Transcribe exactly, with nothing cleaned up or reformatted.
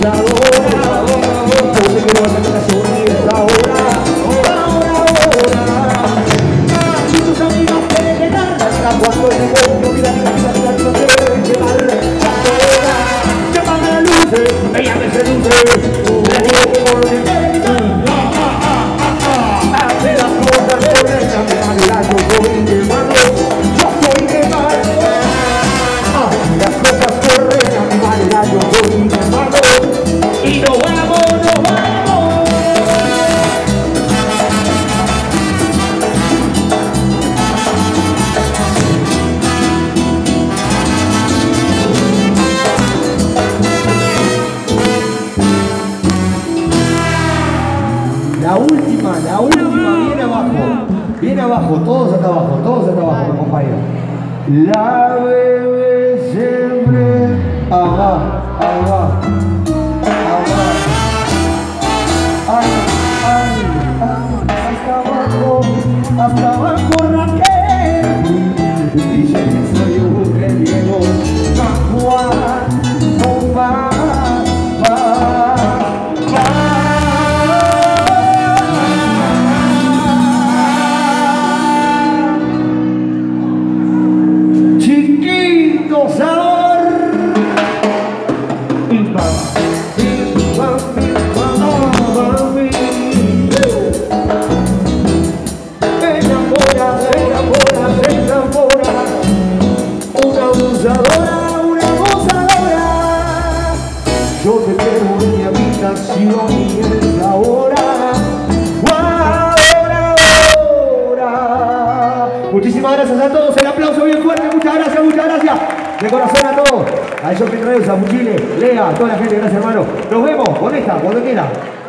La última, la última viene abajo. Viene abajo, todos acá abajo, todos acá abajo, mi compañero. La bebé siempre. Ajá, ajá. Ajá. Ay, ay, ay. Hasta abajo, hasta abajo, Raquel. Dice que soy un mujeriego. Juan, no va, va. Yo te quiero en mi habitación y es ahora, ahora, ahora. Muchísimas gracias a todos, el aplauso bien fuerte, muchas gracias, muchas gracias. De corazón a todos, a Shopping Radio, a Fuchile, Lea, a toda la gente, gracias hermano. Nos vemos con esta, cuando quiera.